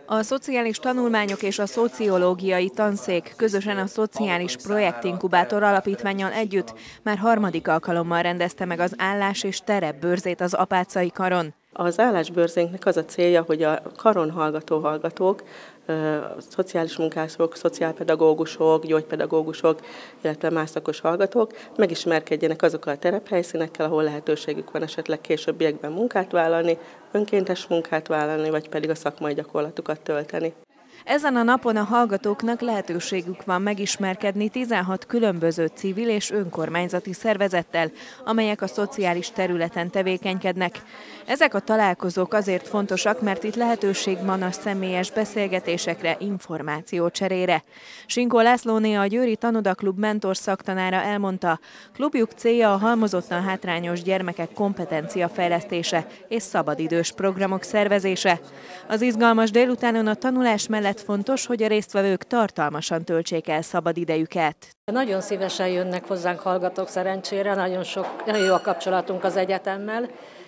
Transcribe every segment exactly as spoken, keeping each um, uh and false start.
A Szociális Tanulmányok és a Szociológiai Tanszék közösen a Szociális Projektinkubátor Alapítvánnyal együtt már harmadik alkalommal rendezte meg az állás- és terepbőrzét az Apáczai Karon. Az állásbőrzénknek az a célja, hogy a karon hallgató hallgatók, szociális munkások, szociálpedagógusok, gyógypedagógusok, illetve más szakos hallgatók megismerkedjenek azokkal a terephelyszínekkel, ahol lehetőségük van esetleg későbbiekben munkát vállalni, önkéntes munkát vállalni, vagy pedig a szakmai gyakorlatukat tölteni. Ezen a napon a hallgatóknak lehetőségük van megismerkedni tizenhat különböző civil és önkormányzati szervezettel, amelyek a szociális területen tevékenykednek. Ezek a találkozók azért fontosak, mert itt lehetőség van a személyes beszélgetésekre, információcserére. Sinkó Lászlóné, a Győri Tanodaklub mentor szaktanára elmondta, klubjuk célja a halmozottan hátrányos gyermekek kompetenciafejlesztése és szabadidős programok szervezése. Az izgalmas délutánon a tanulás mellett fontos, hogy a résztvevők tartalmasan töltsék el szabadidejüket. Nagyon szívesen jönnek hozzánk hallgatók szerencsére, nagyon sok, nagyon jó a kapcsolatunk az egyetemmel.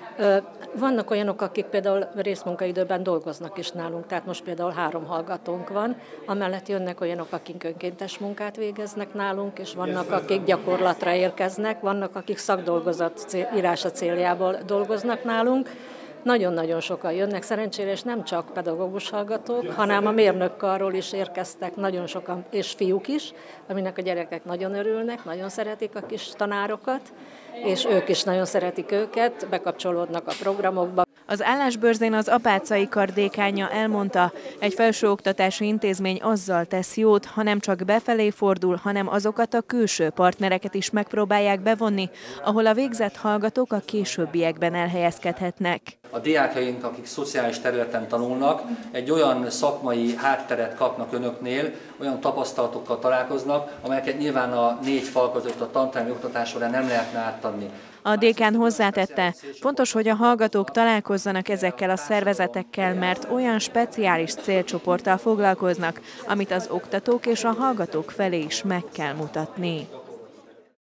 Vannak olyanok, akik például részmunkaidőben dolgoznak is nálunk, tehát most például három hallgatónk van, amellett jönnek olyanok, akik önkéntes munkát végeznek nálunk, és vannak, akik gyakorlatra érkeznek, vannak, akik szakdolgozat cél, írása céljából dolgoznak nálunk. Nagyon-nagyon sokan jönnek szerencsére, és nem csak pedagógus hallgatók, hanem a mérnökkarról is érkeztek nagyon sokan, és fiúk is, aminek a gyerekek nagyon örülnek, nagyon szeretik a kis tanárokat, és ők is nagyon szeretik őket, bekapcsolódnak a programokba. Az állásbőrzén az Apáczai Kar dékánja elmondta, egy felsőoktatási intézmény azzal tesz jót, ha nem csak befelé fordul, hanem azokat a külső partnereket is megpróbálják bevonni, ahol a végzett hallgatók a későbbiekben elhelyezkedhetnek. A diákjaink, akik szociális területen tanulnak, egy olyan szakmai hátteret kapnak önöknél, olyan tapasztalatokkal találkoznak, amelyeket nyilván a négy fal között a tantermi oktatás során nem lehetne átadni. A dékán hozzátette, fontos, hogy a hallgatók találkozzanak ezekkel a szervezetekkel, mert olyan speciális célcsoporttal foglalkoznak, amit az oktatók és a hallgatók felé is meg kell mutatni.